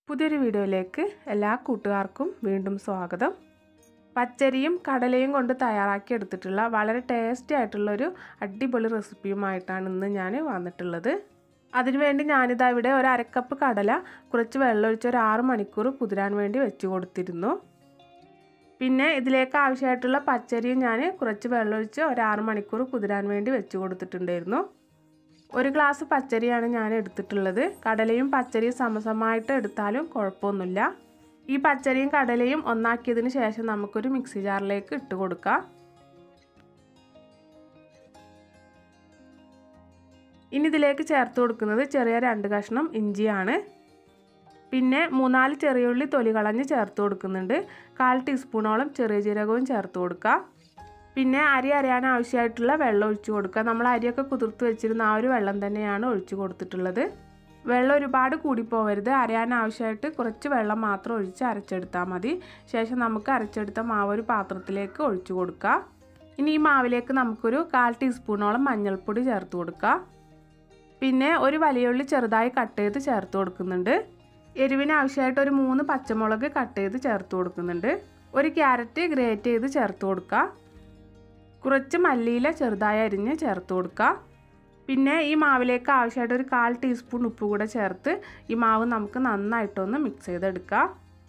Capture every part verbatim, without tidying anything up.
പുതിയൊരു വീഡിയോയിലേക്ക് എല്ലാ കൂട്ടുകാർക്കും വീണ്ടും സ്വാഗതം. പച്ചരിയും കടലയും കൊണ്ട് തയ്യാറാക്കി എടുത്തിട്ടുള്ള വളരെ ടേസ്റ്റി ആയിട്ടുള്ളൊരു അടിപൊളി റെസിപ്പിയുമായിട്ടാണ് ഇന്ന് ഞാൻ വന്നിട്ടുള്ളത്. അതിനുവേണ്ടി ഞാനിതാ ഇവിടെ ഒരു അരക്കപ്പ് കടല കുറച്ച് വെള്ളമൊഴിച്ച് ഒരു ആറ് മണിക്കൂർ കുതിരാൻ വേണ്ടി വെച്ച് കൊടുത്തിരുന്നു. പിന്നെ ഇതിലേക്ക് ആവശ്യമായിട്ടുള്ള പച്ചരിയും ഞാൻ കുറച്ച് വെള്ളമൊഴിച്ച് ഒരു ആറ് മണിക്കൂർ കുതിരാൻ വേണ്ടി വെച്ച് കൊടുത്തിട്ടുണ്ടായിരുന്നു. ഒരു ഗ്ലാസ് പച്ചരിയാണ് ഞാൻ എടുത്തിട്ടുള്ളത്. കടലയും പച്ചരിയും സമസമായിട്ട് എടുത്താലും കുഴപ്പമൊന്നുമില്ല. ഈ പച്ചരിയും കടലയും ഒന്നാക്കിയതിന് ശേഷം നമുക്കൊരു മിക്സി ജാറിലേക്ക് ഇട്ട് കൊടുക്കാം. ഇനി ഇതിലേക്ക് ചേർത്ത് കൊടുക്കുന്നത് ചെറിയ രണ്ട് കഷ്ണം ഇഞ്ചിയാണ്. പിന്നെ മൂന്നാല് ചെറിയ ഉള്ളി തൊലി കളഞ്ഞ് ചേർത്ത് കൊടുക്കുന്നുണ്ട്. കാൽ ടീസ്പൂണോളം ചെറിയ ജീരകവും ചേർത്ത് കൊടുക്കാം. പിന്നെ അരി അരയാൻ ആവശ്യമായിട്ടുള്ള വെള്ളം ഒഴിച്ച് കൊടുക്കുക. നമ്മൾ അരിയൊക്കെ കുതിർത്ത് വെച്ചിരുന്ന ആ ഒരു വെള്ളം തന്നെയാണ് ഒഴിച്ച് കൊടുത്തിട്ടുള്ളത്. വെള്ളം ഒരുപാട് കൂടിപ്പോവരുത്. അരയാൻ ആവശ്യമായിട്ട് കുറച്ച് വെള്ളം മാത്രം ഒഴിച്ച് അരച്ചെടുത്താൽ മതി. ശേഷം നമുക്ക് അരച്ചെടുത്ത മാവ് ഒരു പാത്രത്തിലേക്ക് ഒഴിച്ച് കൊടുക്കുക. ഇനി ഈ മാവിലേക്ക് നമുക്കൊരു കാൽ ടീസ്പൂണോളം മഞ്ഞൾപ്പൊടി ചേർത്ത് കൊടുക്കുക. പിന്നെ ഒരു വലിയ ഉള്ളി ചെറുതായി കട്ട് ചെയ്ത് ചേർത്ത് കൊടുക്കുന്നുണ്ട്. എരിവിന് ആവശ്യമായിട്ട് ഒരു മൂന്ന് പച്ചമുളക് കട്ട് ചെയ്ത് ചേർത്ത് കൊടുക്കുന്നുണ്ട്. ഒരു ക്യാരറ്റ് ഗ്രേറ്റ് ചെയ്ത് ചേർത്ത് കൊടുക്കുക. കുറച്ച് മല്ലിയില ചെറുതായി അരിഞ്ഞ് ചേർത്ത് കൊടുക്കുക. പിന്നെ ഈ മാവിലേക്ക് ആവശ്യമായിട്ട് ഒരു കാൽ ടീസ്പൂൺ ഉപ്പ് കൂടെ ചേർത്ത് ഈ മാവ് നമുക്ക് നന്നായിട്ടൊന്ന് മിക്സ് ചെയ്തെടുക്കാം.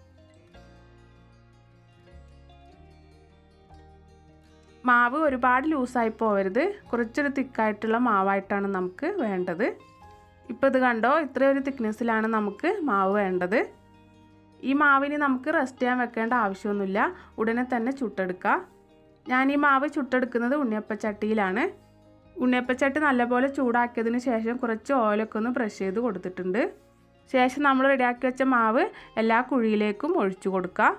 മാവ് ഒരുപാട് ലൂസായി പോവരുത്. കുറച്ചൊരു തിക്കായിട്ടുള്ള മാവായിട്ടാണ് നമുക്ക് വേണ്ടത്. ഇപ്പോൾ ഇത് കണ്ടോ, ഇത്രയൊരു തിക്നെസ്സിലാണ് നമുക്ക് മാവ് വേണ്ടത്. ഈ മാവിന് നമുക്ക് റെസ്റ്റ് ചെയ്യാൻ വെക്കേണ്ട ആവശ്യമൊന്നുമില്ല. ഉടനെ തന്നെ ചുട്ടെടുക്കാം. ഞാൻ ഈ മാവ് ചുട്ടെടുക്കുന്നത് ഉണ്ണിയപ്പച്ചട്ടിയിലാണ്. ഉണ്ണിയപ്പച്ചട്ടി നല്ലപോലെ ചൂടാക്കിയതിന് ശേഷം കുറച്ച് ഓയിലൊക്കെ ഒന്ന് ബ്രഷ് ചെയ്ത് കൊടുത്തിട്ടുണ്ട്. ശേഷം നമ്മൾ റെഡിയാക്കി വെച്ച മാവ് എല്ലാ കുഴിയിലേക്കും ഒഴിച്ചു കൊടുക്കുക.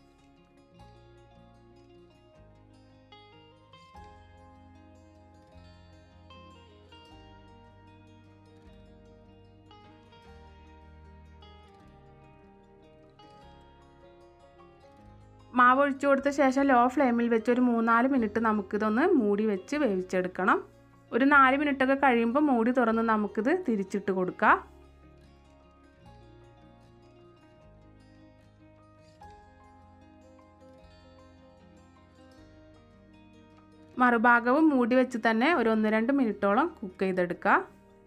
മാവ് ഒഴിച്ചു കൊടുത്ത ശേഷം ലോ ഫ്ലെയിമിൽ വെച്ച് ഒരു മൂന്നാല് മിനിറ്റ് നമുക്കിതൊന്ന് മൂടി വെച്ച് വേവിച്ചെടുക്കണം. ഒരു നാല് മിനിറ്റൊക്കെ കഴിയുമ്പോൾ മൂടി തുറന്ന് നമുക്കിത് തിരിച്ചിട്ട് കൊടുക്കാം. മറുഭാഗവും മൂടി വെച്ച് തന്നെ ഒരു ഒന്ന് രണ്ട് മിനിറ്റോളം കുക്ക് ചെയ്തെടുക്കാം.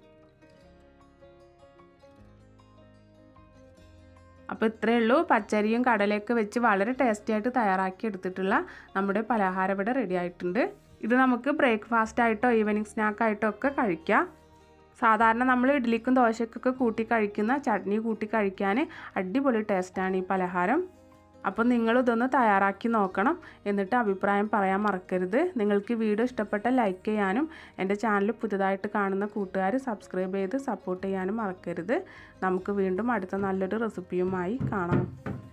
അപ്പോൾ ഇത്രയേ ഉള്ളൂ. പച്ചരിയും കടലയൊക്കെ വെച്ച് വളരെ ടേസ്റ്റി ആയിട്ട് തയ്യാറാക്കി എടുത്തിട്ടുള്ള നമ്മുടെ പലഹാരം ഇവിടെ റെഡി ആയിട്ടുണ്ട്. ഇത് നമുക്ക് ബ്രേക്ക്ഫാസ്റ്റ് ആയിട്ടോ ഈവനിങ് സ്നാക്കായിട്ടോ ഒക്കെ കഴിക്കാം. സാധാരണ നമ്മൾ ഇഡ്ഡലിക്കും ദോശയ്ക്കൊക്കെ കൂട്ടി കഴിക്കുന്ന ചട്നി കൂട്ടി കഴിക്കാൻ അടിപൊളി ടേസ്റ്റാണ് ഈ പലഹാരം. അപ്പോൾ നിങ്ങളിതൊന്ന് തയ്യാറാക്കി നോക്കണം. എന്നിട്ട് അഭിപ്രായം പറയാൻ മറക്കരുത്. നിങ്ങൾക്ക് വീഡിയോ ഇഷ്ടപ്പെട്ട ലൈക്ക് ചെയ്യാനും എൻ്റെ ചാനൽ പുതുതായിട്ട് കാണുന്ന കൂട്ടുകാർ സബ്സ്ക്രൈബ് ചെയ്ത് സപ്പോർട്ട് ചെയ്യാനും മറക്കരുത്. നമുക്ക് വീണ്ടും അടുത്ത നല്ലൊരു റെസിപ്പിയുമായി കാണാം.